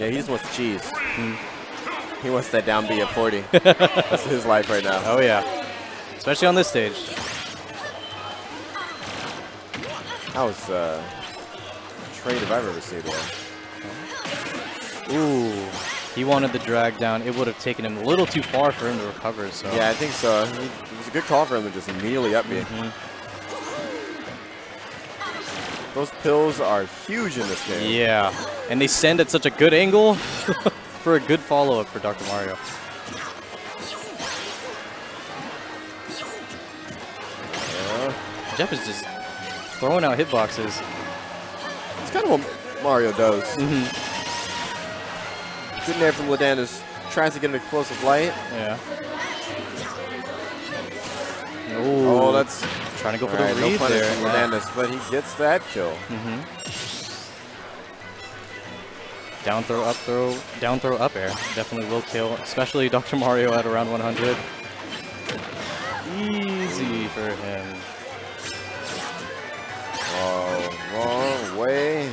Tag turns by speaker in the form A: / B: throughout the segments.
A: Yeah, he just wants the cheese. He wants that down B at 40. That's his life right now.
B: Oh, yeah. Especially on this stage.
A: That was trade if I've ever seen one.
B: Ooh. He wanted the drag down. It would have taken him a little too far for him to recover. So
A: Yeah, I think so. It was a good call for him to just immediately up me. Those pills are huge in this game.
B: Yeah. And they send at such a good angle for a good follow-up for Dr. Mario. Jeff is just throwing out hitboxes.
A: It's kind of what Mario does. Good there from Ladanus. Tries to get an explosive light.
B: Yeah.
A: Oh, that's
B: trying to go for
A: right,
B: the
A: no
B: lead
A: punish
B: there.
A: from Ladanus, but he gets that kill.
B: Down throw, up throw, down throw, up air. Definitely will kill, especially Dr. Mario at around 100. Easy for him.
A: Oh, wrong way.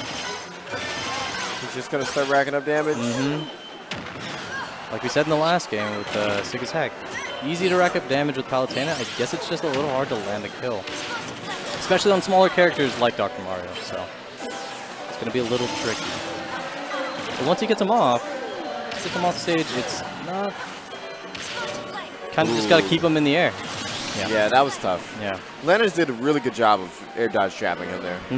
A: He's just going to start racking up damage.
B: Like we said in the last game with Sick as Heck. Easy to rack up damage with Palutena. I guess it's just a little hard to land a kill. Especially on smaller characters like Dr. Mario. So it's going to be a little tricky. But once he gets him off stage, it's not... Kind of just got to keep him in the air.
A: Yeah, that was tough.
B: Yeah.
A: Landers did a really good job of air dodge trapping him there.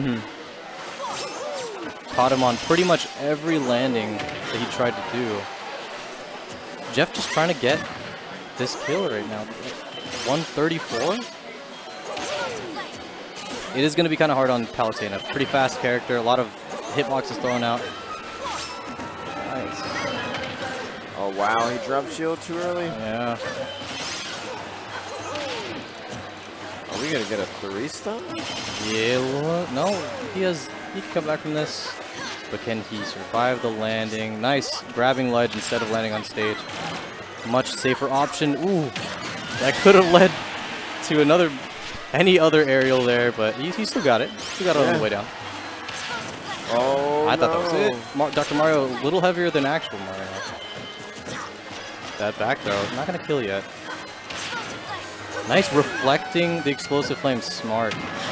B: Caught him on pretty much every landing that he tried to do. Jeff just trying to get this kill right now. 134? It is going to be kind of hard on Palutena. Pretty fast character, a lot of hitboxes thrown out. Nice.
A: Oh, wow, he dropped shield too early.
B: Yeah.
A: Are we going to get a 3-stun?
B: Yeah, no, he can come back from this. But can he survive the landing? Nice, grabbing ledge instead of landing on stage. Much safer option. Ooh, that could have led to any other aerial there, but he still got it. Still got it on the way down.
A: Oh,
B: I thought that was it. Dr. Mario, a little heavier than actual Mario. That back throw, not going to kill yet. Nice reflecting the explosive flame, smart.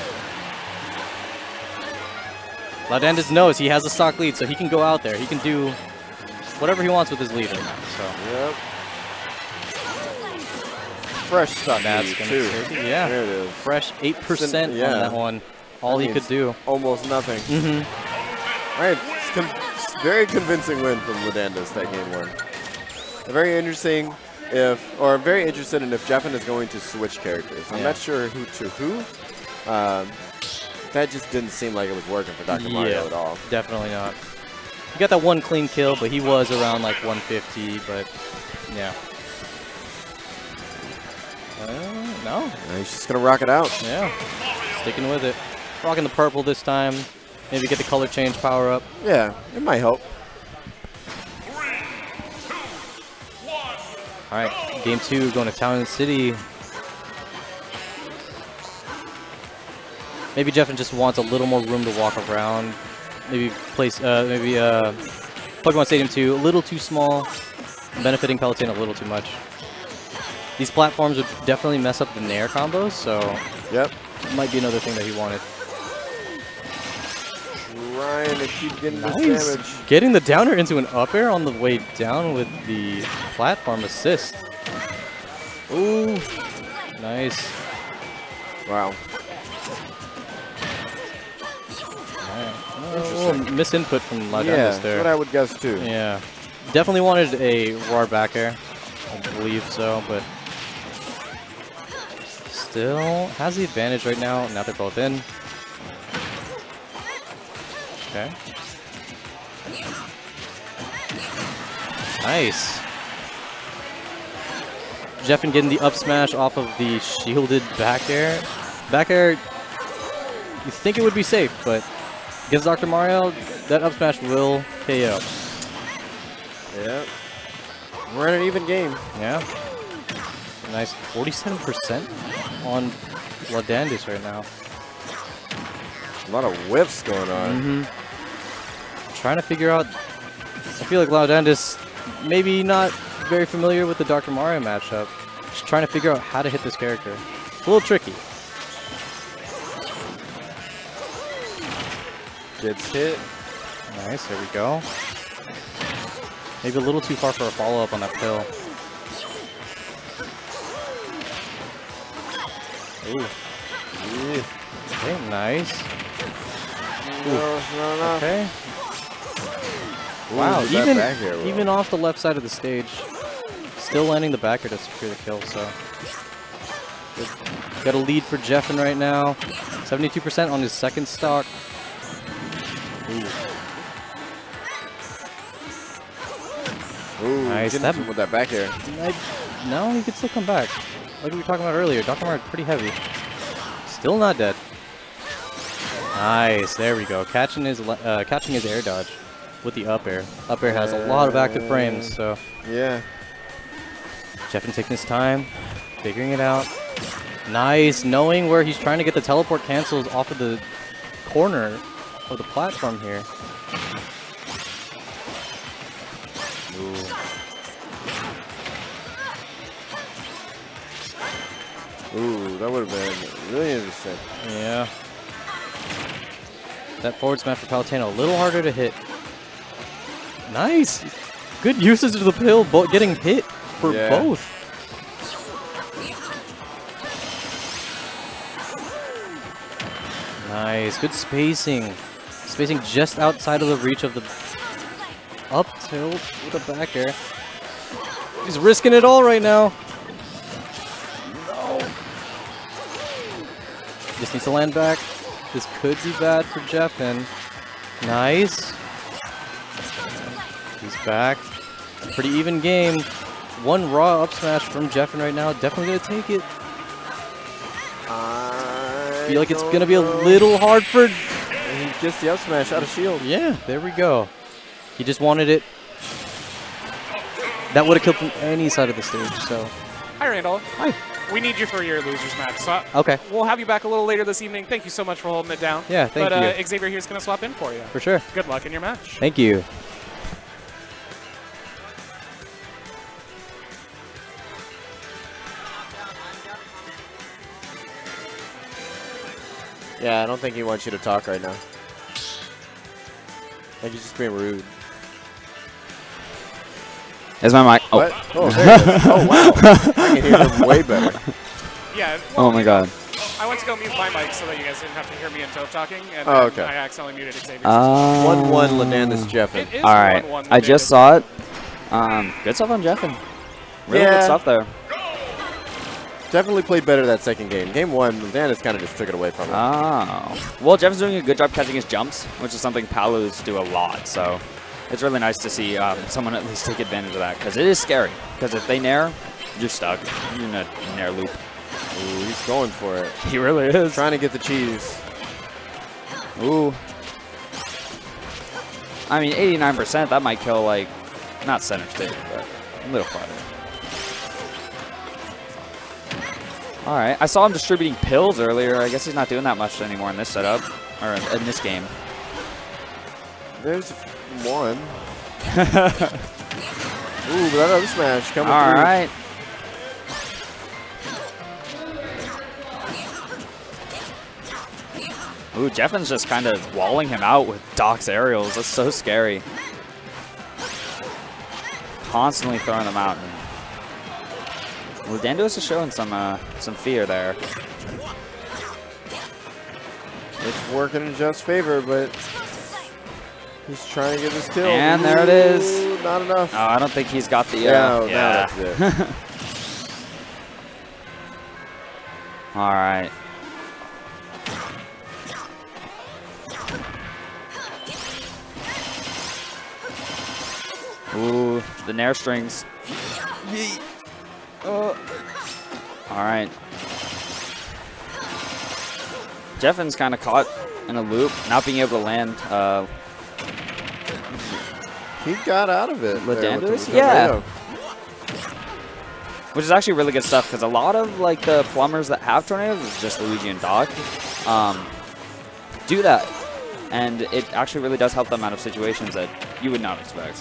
B: Ladanus knows he has a stock lead, so he can go out there. He can do whatever he wants with his lead right now. So.
A: Yep. Fresh stock
B: That's
A: lead,
B: gonna
A: too.
B: take it. Yeah.
A: There it is.
B: Fresh 8% on that one. All he could do.
A: Almost nothing. All right. It's very convincing win from Ladanus, that game one. Very interesting I'm very interested in if Jeffin is going to switch characters. I'm not sure who to who. That just didn't seem like it was working for Dr. Mario at all.
B: Definitely not. He got that one clean kill, but he was around like 150, but yeah. No.
A: He's just going to rock it out.
B: Yeah. Sticking with it. Rocking the purple this time. Maybe get the color change power up.
A: Yeah, it might help.
B: All right, game 2 going to Town City. Maybe Jeffin just wants a little more room to walk around. Maybe Pokemon Stadium 2 a little too small, benefiting Palutena a little too much. These platforms would definitely mess up the Nair combos, so might be another thing that he wanted.
A: Trying to keep getting this damage.
B: Getting the downer into an up air on the way down with the platform assist. Ooh, nice.
A: Wow.
B: Misinput from Ladanus
A: there.
B: That's
A: what I would guess too.
B: Yeah. Definitely wanted a roar back air. I believe so, but still has the advantage right now. Now they're both in. Okay. Nice. Jeffin getting the up smash off of the shielded back air. Back air, you think it would be safe, but against Dr. Mario, that up smash will KO.
A: Yeah. We're in an even game.
B: Yeah. Nice 47% on Ladanus right now.
A: A lot of whiffs going on.
B: Trying to figure out I feel like Laudandus maybe not very familiar with the Dr. Mario matchup. Just trying to figure out how to hit this character. It's a little tricky.
A: Gets hit.
B: Nice, there we go. Maybe a little too far for a follow-up on that pill. Ooh.
A: Yeah.
B: Okay, nice.
A: No.
B: Okay.
A: Ooh,
B: Wow,
A: that back air,
B: even off the left side of the stage, still landing the back air to secure the kill, so. Good. Got a lead for Jeffen right now. 72% on his second stock.
A: Ooh,
B: Nice.
A: getting with that back air.
B: No, he could still come back. Like we were talking about earlier, Dr. Mario is pretty heavy. Still not dead. Nice, there we go. Catching his air dodge with the up air. Up air has a lot of active frames, so.
A: Yeah.
B: Jeffen taking his time, figuring it out. Nice, knowing where he's trying to get the teleport cancels off of the corner of the platform here.
A: Ooh, that would have been really interesting.
B: Yeah. That forward smash for Palutena, a little harder to hit. Nice! Good usage of the pill, getting hit for both. Nice, good spacing. Spacing just outside of the reach of the up tilt with a back air. He's risking it all right now. No. Just needs to land back. This could be bad for Jeffen. Nice. He's back. Pretty even game. One raw up smash from Jeffen right now. Definitely gonna take it. I feel like it's gonna be a little hard for.
A: He gets the up smash out of shield.
B: Yeah, there we go. He just wanted it. That would have killed from any side of the stage. So.
C: Hi, Randall.
B: Hi.
C: We need you for your losers match. So
B: okay.
C: We'll have you back a little later this evening. Thank you so much for holding it down.
B: Yeah, thank you.
C: But Xavier here's going to swap in for you.
B: For sure.
C: Good luck in your match.
B: Thank you.
A: Yeah, I don't think he wants you to talk right now. Like he's just being rude.
D: Is my mic? Oh.
A: What? Oh, there it is. Oh, wow. I can hear him way better.
C: Yeah. Well,
D: oh, my God.
C: I went to go mute my mic so that you guys didn't have to hear me and Toph talking, and
A: okay.
C: I accidentally muted Xavier.
A: 1-1 Laudandus Jeffen.
C: It is
D: all right.
C: 1-1
D: I just saw it. Good stuff on Jeffen. Really good stuff there.
A: Definitely played better that second game. Game 1, Laudandus kind of just took it away from him.
D: Oh. Well, Jeffen's doing a good job catching his jumps, which is something Palus do a lot, so it's really nice to see someone at least take advantage of that, because it is scary. Because if they nair, you're stuck. You're in a nair loop.
A: Ooh, he's going for it.
D: He really is.
A: Trying to get the cheese.
D: Ooh. I mean, 89%, that might kill, like, not center stage, but a little farther. All right. I saw him distributing pills earlier. I guess he's not doing that much anymore in this setup, or in this game.
A: There's one. Ooh, but that other smash coming through.
D: All right. Ooh, Jeffen's just kind of walling him out with Doc's aerials. That's so scary. Constantly throwing them out. Laudandus is showing some fear there.
A: It's working in Jeff's favor, but he's trying to get this kill.
D: And there it is.
A: Not enough.
D: Oh, I don't think he's got the.
A: Yeah.
D: Yeah.
A: That's it.
D: All right. Ooh, the nair strings. Yeet. All right. Jeffen's kind of caught in a loop, not being able to land.
A: He got out of it.
D: Laudandus? Yeah. Which is actually really good stuff, because a lot of like the plumbers that have tornadoes, it's just Luigi and Doc, do that. And it actually really does help them out of situations that you would not expect.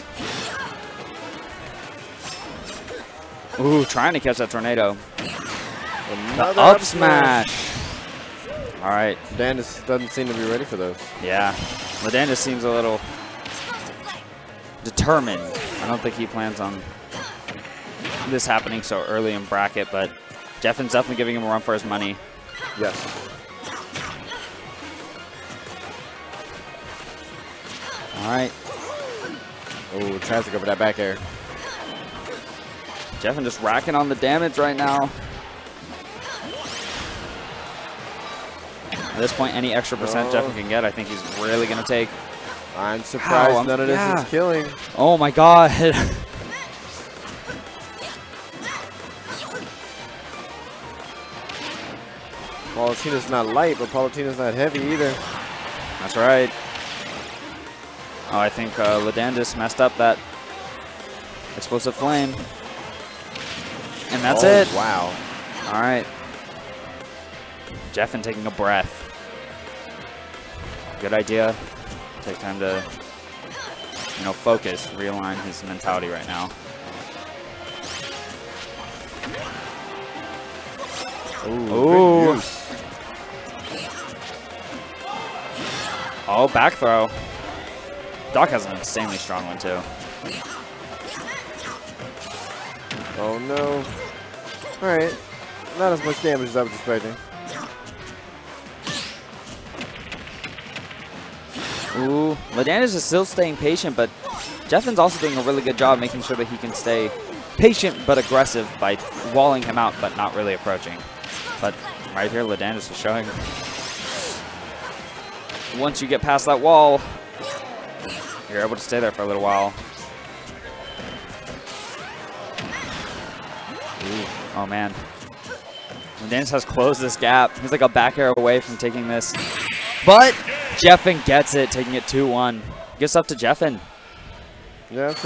D: Ooh, trying to catch that tornado.
A: Another
D: Up smash. All right.
A: Landis doesn't seem to be ready for those.
D: Yeah. Ladandis seems a little determined. I don't think he plans on this happening so early in bracket, but Jeffen's definitely giving him a run for his money.
A: Yes.
D: All right.
A: Oh, tries to go for that back air.
D: Jeffen just racking on the damage right now. At this point, any extra percent Jeffen can get, I think he's really going to take.
A: I'm surprised none of this
D: yeah.
A: is killing.
D: Oh my god.
A: Palutena's not light, but Palutena's not heavy either.
D: That's right. Oh, I think Ladandis messed up that explosive flame. And that's it.
A: Wow.
D: All right. Jeffen taking a breath. Good idea. Take time to, you know, focus, realign his mentality right now.
A: Ooh. Good use.
D: Oh, back throw. Doc has an insanely strong one, too.
A: Oh, no. All right. Not as much damage as I was expecting.
D: Ooh, Ladandis is still staying patient, but Jeffen's also doing a really good job making sure that he can stay patient but aggressive by walling him out but not really approaching. But right here, Ladandis is showing. Once you get past that wall, you're able to stay there for a little while. Ooh, oh man. Ladandis has closed this gap. He's like a back air away from taking this. But Jeffen gets it, taking it 2-1. Gives up to Jeffen.
A: Yeah.